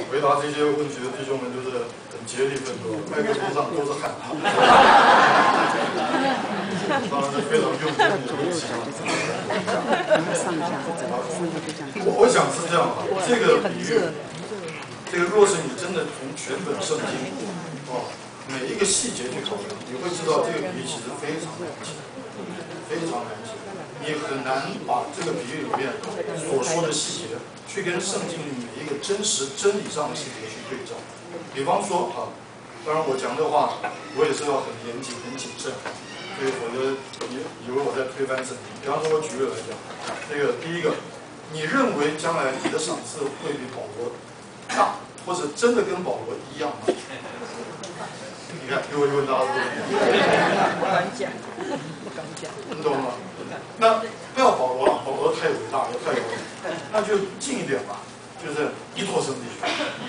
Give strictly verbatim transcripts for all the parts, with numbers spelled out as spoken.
回答这些问题的弟兄们都是很竭力奋斗，麦克头上都是汗。当然是非常用心的一期。我我想是这样啊，这个比喻，这个若是你真的从全本圣经哦每一个细节去考量，你会知道这个比喻其实非常难解，非常难解。你很难把这个比喻里面所说的细节去跟圣经里每一个真实真理上的细节去对照。比方说啊，当然我讲的话，我也是要很严谨、很谨慎。所以否则以以为我在推翻圣经。比方说，我举例来讲，这个第一个，你认为将来你的赏赐会比保罗大，或者真的跟保罗一样吗？你看，又问大家这个问题， 不敢讲，不敢讲， 你懂吗？那不要保罗了，保罗太伟大了，太伟大了，那就近一点吧，就是一托生地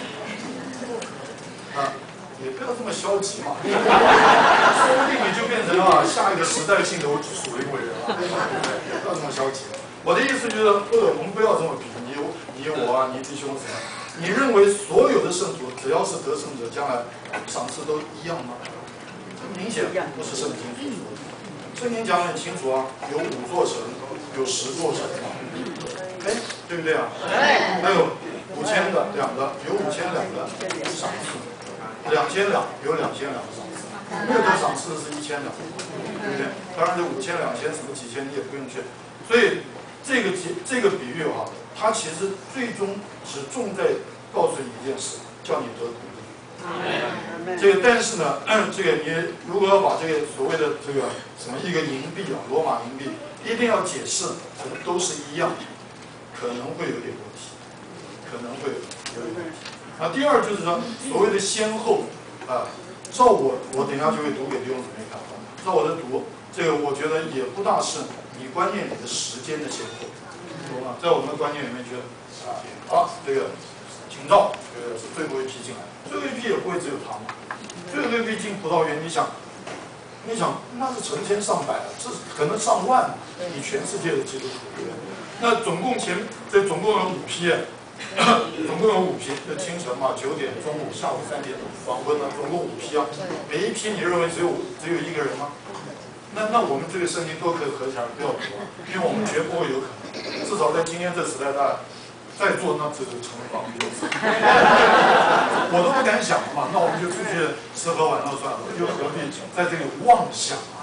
啊。也不要这么消极嘛，说不定你就变成了下一个时代性的属灵伟人了。不要这么消极。我的意思就是，或者我们不要这么比，你你我啊，你弟兄什么？你认为所有的圣徒只要是得胜者，将来赏赐都一样吗？这明显不是圣经所说的。圣经讲得很清楚啊，有五座城，有十座城嘛，哎，对不对啊？还有五千的两个，有五千两个赏赐。两千两有两千两的赏赐，没有得赏赐是一千两，对不对？当然这五千两千什么几千你也不用去，所以这个这个比喻哈、啊，它其实最终只重在告诉你一件事，叫你得鼓励。这个但是呢，这个你如果要把这个所谓的这个什么一个银币啊，罗马银币，一定要解释都是一样，可能会有点问题，可能会有点问题。啊，第二就是说，所谓的先后，啊，照我我等一下就会读给弟兄姊妹看，照我的读，这个我觉得也不大是你观念里的时间的先后，懂吗？在我们的观念里面觉得，啊，好，这个秦赵，这个是最后一批进来，最后一批也不会只有他嘛，最后一批进葡萄园，你想，你想那是成千上百，这可能上万，你全世界的基督徒，对不对？那总共前这总共有五批。总共有五批，就清晨嘛，九点、中午、下午三点、黄昏呢，总共五批啊。每一批你认为只有只有一个人吗？那那我们这个圣经都可以合起来不要读啊，因为我们绝不会有可能。至少在今天这时代，大家再做那只是成房子，我都不敢想嘛。那我们就出去吃喝玩乐算了，又何必在这里妄想啊？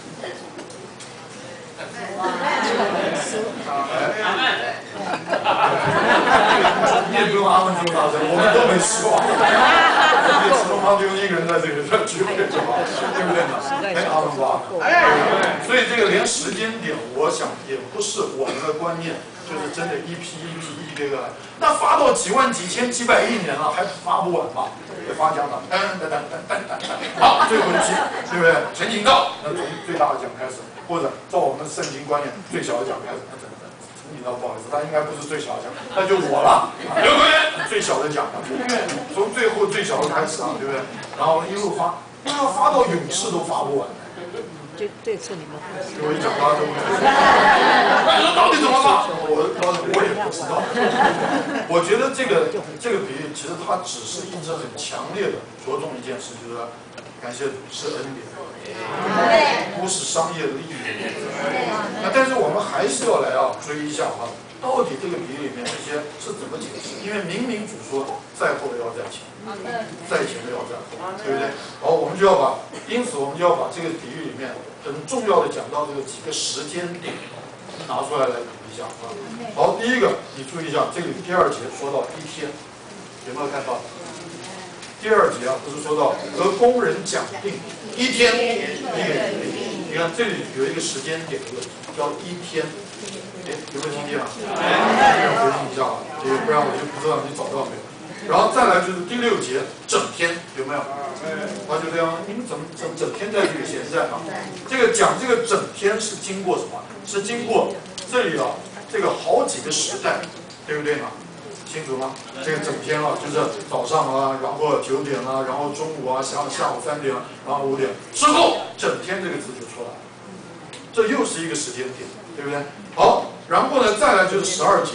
你也不用阿门这么大声，我们都没希望。你吃东方就一个人在这里在聚会就好，对不对呢？哎，阿门吧。所以这个连时间点，我想也不是我们的观念，就是真的一批一批一个个来。那发到几万、几千、几百亿年了，还发不完吧？得发奖了，噔噔噔噔噔噔噔，好，最后一批，对不对？陈景道，那从最大的奖开始，或者照我们圣经观念，最小的奖开始，那等等。你知道不好意思，他应该不是最小的奖，那就我了。刘坤最小的奖了，因为从最后最小的开始啊，对不对？然后一路发，那要发到勇士都发不完。 这这次你们给我一讲，大家都不知道。那你说到底怎么发？我我也不知道。我觉得这个这个比喻，其实它只是一直很强烈的着重一件事，就是说感谢主是恩典，不是商业利益。那但是我们还是要来啊追一下哈，到底这个比喻里面这些是怎么解释？因为明明主说在后的要在前，在前的要在后，对不对？好，我们就要把，因此我们就要把这个比喻里面很重要的讲到这个几个时间点拿出来来比一下啊。好，第一个你注意一下，这里第二节说到一天，有没有看到？第二节啊，不是说到和工人讲定一天一个银币，你看这里有一个时间点的问题，叫一天。哎，有没有听见啊？回应一下啊，这个不然我就不知道你找到没有。然后再来就是第六节整天有没有？他就这样，你们怎么整整天在这里闲在啊？这个讲这个整天是经过什么？是经过这里啊，这个好几个时代，对不对呢？清楚吗？这个整天啊，就是早上啊，然后九点啊，然后中午啊，下下午三点，然后五点之后，整天这个字就出来了。这又是一个时间点，对不对？好，然后呢，再来就是十二节，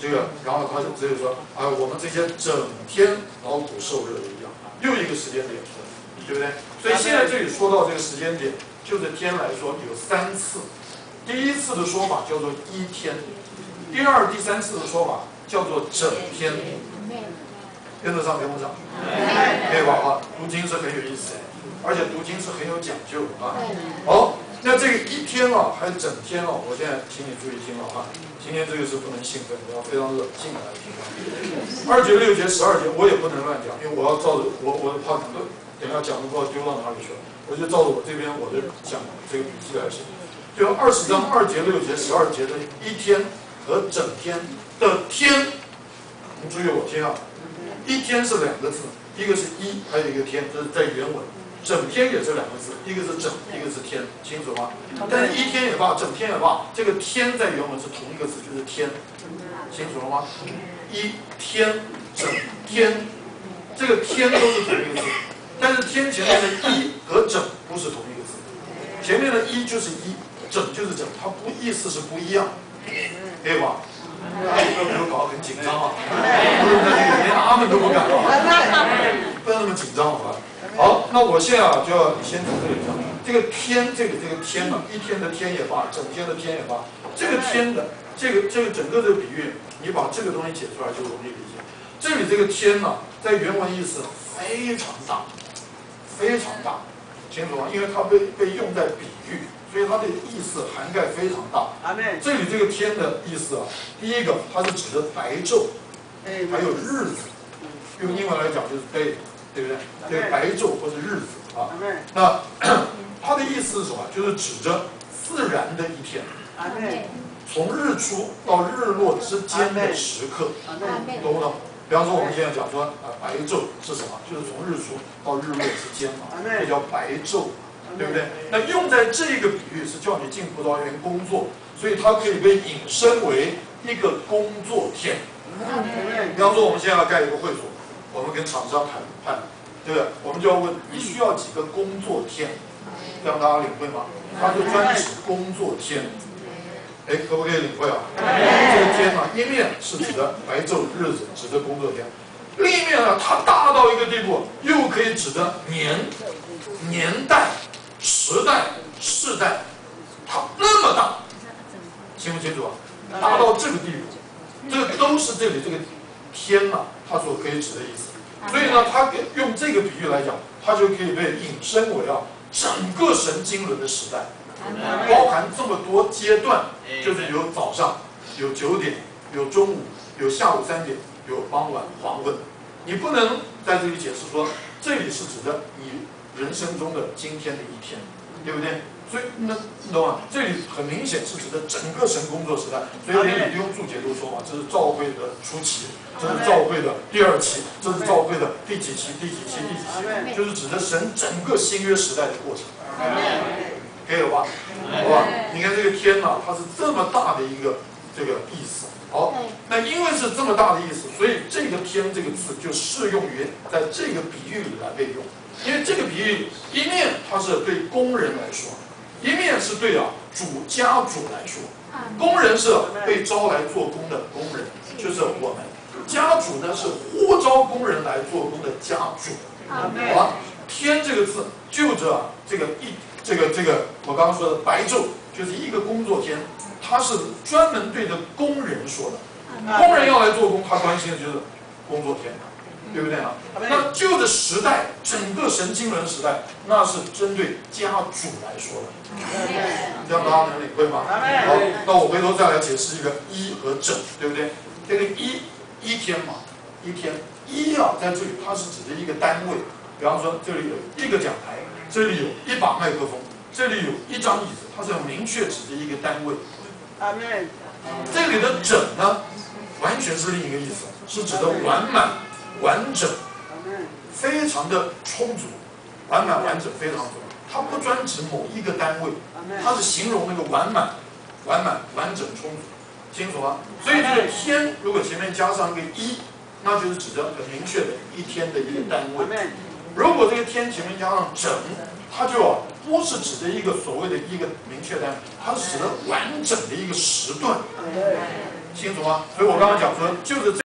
这个，然后他就只有说啊，我们这些整天劳苦受热的一样，又一个时间点，对不对？所以现在这里说到这个时间点，就着天来说有三次。第一次的说法叫做一天，第二、第三次的说法叫做整天。跟得上跟不上？可以吧？啊，读经是很有意思，而且读经是很有讲究啊。好，那这个一天啊，还有整天啊，我现在请你注意听了啊。今天这个是不能兴奋，你要非常冷静的来听。二节、六节、十二节我也不能乱讲，因为我要照着我我怕等下讲的不知道丢到哪里去了，我就照着我这边我的讲这个笔记来写。就二十章二节、六节、十二节的一天和整天的天，你注意我听啊。一天是两个字，一个是一，还有一个天，这是在原文。整天也是两个字，一个是整，一个是天，清楚吗？但是一天也罢，整天也罢，这个天在原文是同一个字，就是天，清楚了吗？一天整天，这个天都是同一个字，但是天前面的一和整不是同一个字，前面的一就是一，整就是整，它不意思是不一样，可以吧？大家有没有搞得很紧张啊？不是在这里连阿门都不敢啊，不要那么紧张好吧？好，那我现在啊就要先从这里讲，这个天，这个这个天呢、啊，一天的天也罢，整天的天也罢，这个天的这个这个整个这个比喻，你把这个东西解出来就容易理解。这里这个天呢、啊，在原文意思非常大，非常大，清楚吗？因为它被被用在比喻。所以它的意思涵盖非常大。这里这个天的意思啊，第一个它是指的白昼，还有日子，用英文来讲就是 day， 对不对？这个白昼或者日子啊。那它的意思是什么？就是指着自然的一天，从日出到日落之间的时刻，懂不懂？比方说我们现在讲说啊，白昼是什么？就是从日出到日落之间嘛，这叫白昼。对不对？那用在这个比喻是叫你进葡萄园工作，所以它可以被引申为一个工作天。比方说我们现在要盖一个会所，我们跟厂商谈判，对不对？我们就要问你需要几个工作天，这样大家领会吗？它就专指工作天。哎，可不可以领会啊？这个天呢、啊，一面是指的白昼日子，指的工作天；另一面呢，它大到一个地步，又可以指的年、年代。时代、世代，它那么大，清不清楚啊？大到这个地步，这个都是这里这个天呐、啊，它所可以指的意思。所以呢，它用这个比喻来讲，它就可以被引申为啊，整个神经轮的时代，包含这么多阶段，就是有早上，有九点，有中午，有下午三点，有傍晚、黄昏。你不能在这里解释说，这里是指的你人生中的今天的一天，对不对？所以那你懂吗？这里很明显是指的整个神工作时代，所以连李弟兄注解都说嘛，这是召会的初期，这是召会的第二期，这是召会的第几期、第几期、第几期，就是指的神整个新约时代的过程，可以了吧？好吧？你看这个天呐、啊，它是这么大的一个这个意思。好，那因为是这么大的意思，所以这个天这个字就适用于在这个比喻里来被用。因为这个比喻一面它是对工人来说，一面是对啊主家主来说。工人是被招来做工的工人，就是我们；家主呢是呼召工人来做工的家主。好吧，天这个字就着、啊、这个一这个这个我刚刚说的白昼，就是一个工作天，它是专门对着工人说的。工人要来做工，他关心的就是工作天。对不对啊？那旧的时代，整个神经轮时代，那是针对家主来说的，这样大家能领会吗？好，那我回头再来解释一个一和整，对不对？这个一一天嘛，一天一啊，在这里它是指的一个单位，比方说这里有一个讲台，这里有一把麦克风，这里有一张椅子，它是很明确指的一个单位。这里的整呢，完全是另一个意思，是指的完满。完整，非常的充足，完满完整非常足。它不专指某一个单位，它是形容那个完满、完满、完整、充足，清楚吗？所以这个天如果前面加上一个一，那就是指的很明确的一天的一个单位。如果这个天前面加上整，它就啊不是指的一个所谓的一个明确单位，它是指的完整的一个时段。 清楚吗？所以我刚刚讲说，就是这。